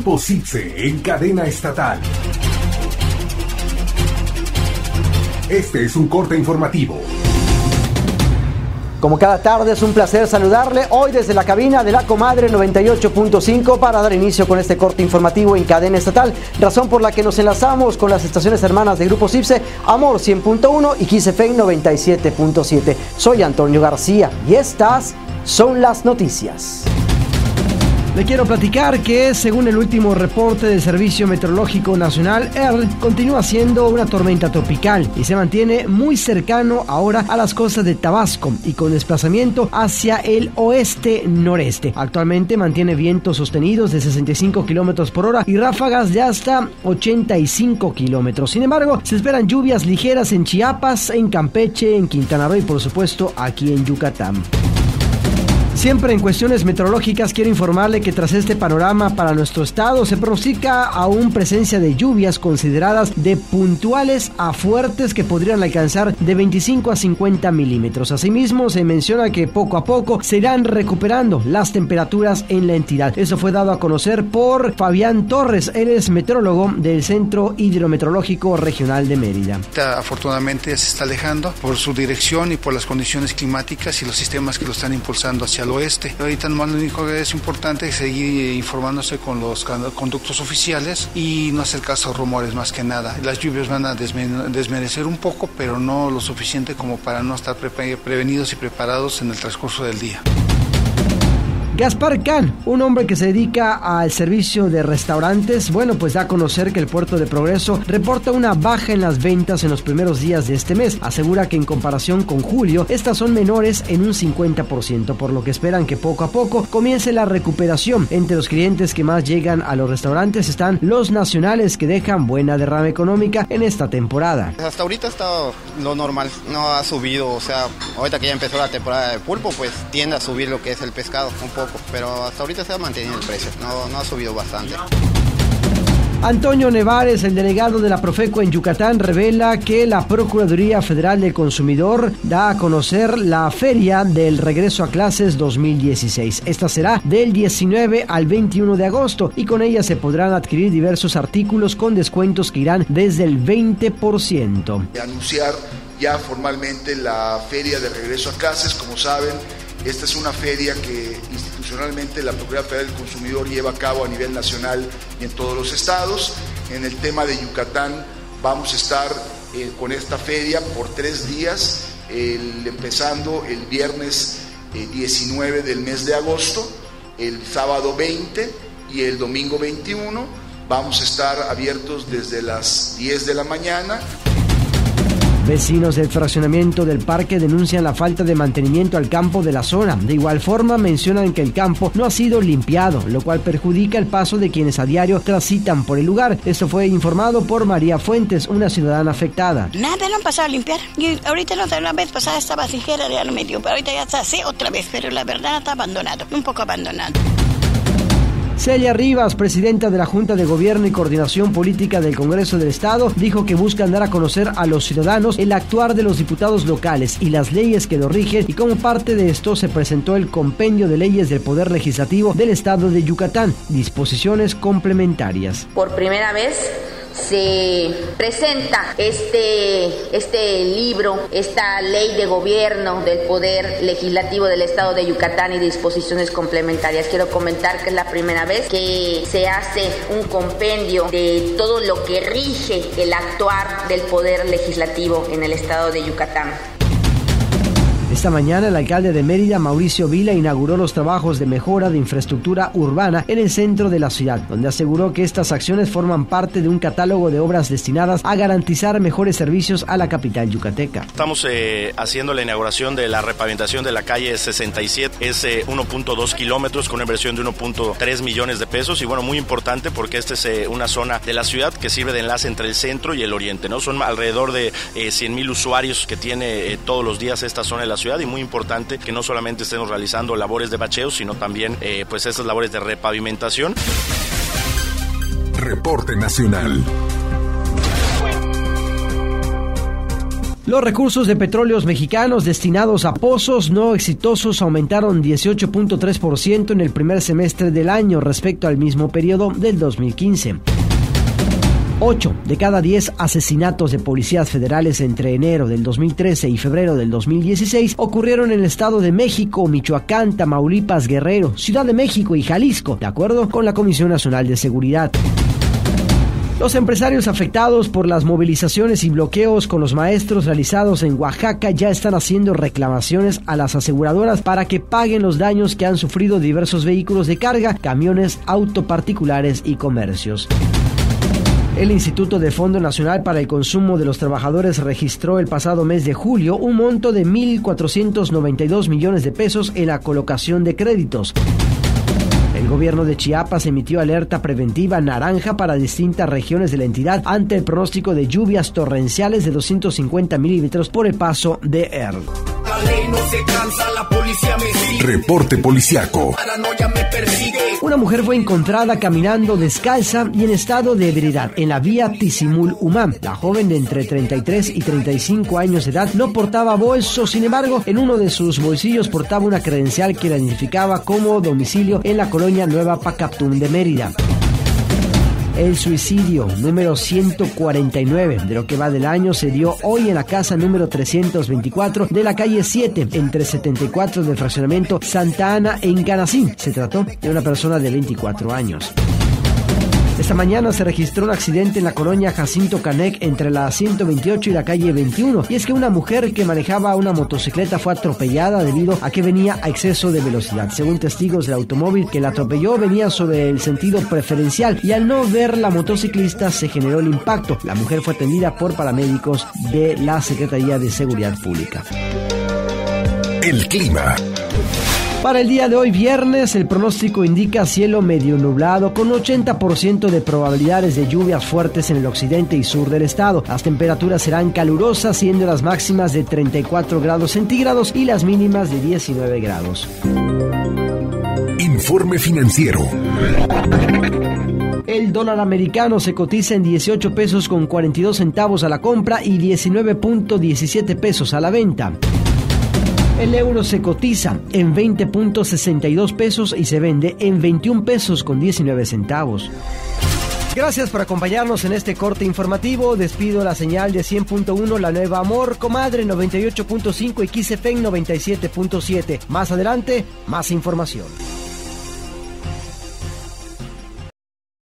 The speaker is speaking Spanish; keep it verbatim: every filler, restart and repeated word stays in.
Grupo CIPSE en cadena estatal. Este es un corte informativo. Como cada tarde es un placer saludarle hoy desde la cabina de La Comadre noventa y ocho punto cinco para dar inicio con este corte informativo en cadena estatal, razón por la que nos enlazamos con las estaciones hermanas de Grupo CIPSE, Amor cien punto uno y Kiss F M noventa y siete punto siete. Soy Antonio García y estas son las noticias. Le quiero platicar que, según el último reporte del Servicio Meteorológico Nacional, Earl continúa siendo una tormenta tropical y se mantiene muy cercano ahora a las costas de Tabasco y con desplazamiento hacia el oeste-noreste. Actualmente mantiene vientos sostenidos de sesenta y cinco kilómetros por hora y ráfagas de hasta ochenta y cinco kilómetros. Sin embargo, se esperan lluvias ligeras en Chiapas, en Campeche, en Quintana Roo y, por supuesto, aquí en Yucatán. Siempre en cuestiones meteorológicas quiero informarle que tras este panorama para nuestro estado se pronostica aún presencia de lluvias consideradas de puntuales a fuertes que podrían alcanzar de veinticinco a cincuenta milímetros. Asimismo, se menciona que poco a poco se irán recuperando las temperaturas en la entidad. Eso fue dado a conocer por Fabián Torres, él es meteorólogo del Centro Hidrometeorológico Regional de Mérida. Afortunadamente se está alejando por su dirección y por las condiciones climáticas y los sistemas que lo están impulsando hacia el oeste. Ahorita nomás lo único que es importante es seguir informándose con los conductos oficiales y no hacer caso a rumores más que nada. Las lluvias van a desmerecer un poco, pero no lo suficiente como para no estar pre- prevenidos y preparados en el transcurso del día. Gaspar Can, un hombre que se dedica al servicio de restaurantes, bueno, pues da a conocer que el Puerto de Progreso reporta una baja en las ventas en los primeros días de este mes. Asegura que en comparación con julio, estas son menores en un cincuenta por ciento, por lo que esperan que poco a poco comience la recuperación. Entre los clientes que más llegan a los restaurantes están los nacionales, que dejan buena derrama económica en esta temporada. Hasta ahorita está lo normal, no ha subido, o sea, ahorita que ya empezó la temporada de pulpo, pues tiende a subir lo que es el pescado un poco. Pero hasta ahorita se ha mantenido el precio, no, no ha subido bastante. Antonio Nevares, el delegado de la Profeco en Yucatán, revela que la Procuraduría Federal del Consumidor da a conocer la Feria del Regreso a Clases dos mil dieciséis. Esta será del diecinueve al veintiuno de agosto y con ella se podrán adquirir diversos artículos con descuentos que irán desde el veinte por ciento. Anunciar ya formalmente la Feria de Regreso a Clases, como saben. Esta es una feria que institucionalmente la Procuraduría Federal del Consumidor lleva a cabo a nivel nacional y en todos los estados. En el tema de Yucatán vamos a estar eh, con esta feria por tres días, el, empezando el viernes eh, diecinueve del mes de agosto, el sábado veinte y el domingo veintiuno. Vamos a estar abiertos desde las diez de la mañana. Vecinos del fraccionamiento del parque denuncian la falta de mantenimiento al campo de la zona. De igual forma, mencionan que el campo no ha sido limpiado, lo cual perjudica el paso de quienes a diario transitan por el lugar. Esto fue informado por María Fuentes, una ciudadana afectada. Nada, no han pasado a limpiar. Y ahorita no, la vez pasada estaba ligera, ya lo medio, pero ahorita ya está así otra vez, pero la verdad está abandonado, un poco abandonado. Celia Rivas, presidenta de la Junta de Gobierno y Coordinación Política del Congreso del Estado, dijo que buscan dar a conocer a los ciudadanos el actuar de los diputados locales y las leyes que lo rigen, y como parte de esto se presentó el Compendio de Leyes del Poder Legislativo del Estado de Yucatán, disposiciones complementarias. Por primera vez se presenta este, este libro, esta ley de gobierno del Poder Legislativo del Estado de Yucatán y disposiciones complementarias. Quiero comentar que es la primera vez que se hace un compendio de todo lo que rige el actuar del Poder Legislativo en el Estado de Yucatán. Esta mañana el alcalde de Mérida, Mauricio Vila, inauguró los trabajos de mejora de infraestructura urbana en el centro de la ciudad, donde aseguró que estas acciones forman parte de un catálogo de obras destinadas a garantizar mejores servicios a la capital yucateca. Estamos eh, haciendo la inauguración de la repavimentación de la calle sesenta y siete, es eh, uno punto dos kilómetros con una inversión de uno punto tres millones de pesos y bueno, muy importante porque esta es eh, una zona de la ciudad que sirve de enlace entre el centro y el oriente, ¿no? Son alrededor de eh, cien mil usuarios que tiene eh, todos los días esta zona de la ciudad y muy importante que no solamente estemos realizando labores de bacheo, sino también eh, pues estas labores de repavimentación. Reporte Nacional. Los recursos de petróleos mexicanos destinados a pozos no exitosos aumentaron dieciocho punto tres por ciento en el primer semestre del año respecto al mismo periodo del dos mil quince. ocho de cada diez asesinatos de policías federales entre enero del dos mil trece y febrero del dos mil dieciséis ocurrieron en el Estado de México, Michoacán, Tamaulipas, Guerrero, Ciudad de México y Jalisco, de acuerdo con la Comisión Nacional de Seguridad. Los empresarios afectados por las movilizaciones y bloqueos con los maestros realizados en Oaxaca ya están haciendo reclamaciones a las aseguradoras para que paguen los daños que han sufrido diversos vehículos de carga, camiones, autoparticulares y comercios. El Instituto de Fondo Nacional para el Consumo de los Trabajadores registró el pasado mes de julio un monto de mil cuatrocientos noventa y dos millones de pesos en la colocación de créditos. El gobierno de Chiapas emitió alerta preventiva naranja para distintas regiones de la entidad ante el pronóstico de lluvias torrenciales de doscientos cincuenta milímetros por el paso de Earl. La ley no se cansa, la policía me sigue. Reporte policiaco. Paranoia me persigue. Una mujer fue encontrada caminando descalza y en estado de ebriedad en la vía Tizimul-Umam. La joven de entre treinta y tres y treinta y cinco años de edad no portaba bolso, sin embargo, en uno de sus bolsillos portaba una credencial que la identificaba como domicilio en la colonia Nueva Pacaptún de Mérida. El suicidio número ciento cuarenta y nueve de lo que va del año se dio hoy en la casa número trescientos veinticuatro de la calle siete, entre setenta y cuatro del fraccionamiento Santa Ana en Canacín. Se trató de una persona de veinticuatro años. Esta mañana se registró un accidente en la colonia Jacinto Canec entre la ciento veintiocho y la calle veintiuno, y es que una mujer que manejaba una motocicleta fue atropellada debido a que venía a exceso de velocidad. Según testigos, del automóvil que la atropelló venía sobre el sentido preferencial y al no ver la motociclista se generó el impacto. La mujer fue atendida por paramédicos de la Secretaría de Seguridad Pública. El clima. Para el día de hoy, viernes, el pronóstico indica cielo medio nublado con ochenta por ciento de probabilidades de lluvias fuertes en el occidente y sur del estado. Las temperaturas serán calurosas, siendo las máximas de treinta y cuatro grados centígrados y las mínimas de diecinueve grados. Informe financiero. El dólar americano se cotiza en dieciocho pesos con cuarenta y dos centavos a la compra y diecinueve punto diecisiete pesos a la venta. El euro se cotiza en veinte punto sesenta y dos pesos y se vende en veintiún pesos con diecinueve centavos. Gracias por acompañarnos en este corte informativo. Despido la señal de cien punto uno, la nueva Amor, Comadre noventa y ocho punto cinco y X F M noventa y siete punto siete. Más adelante, más información.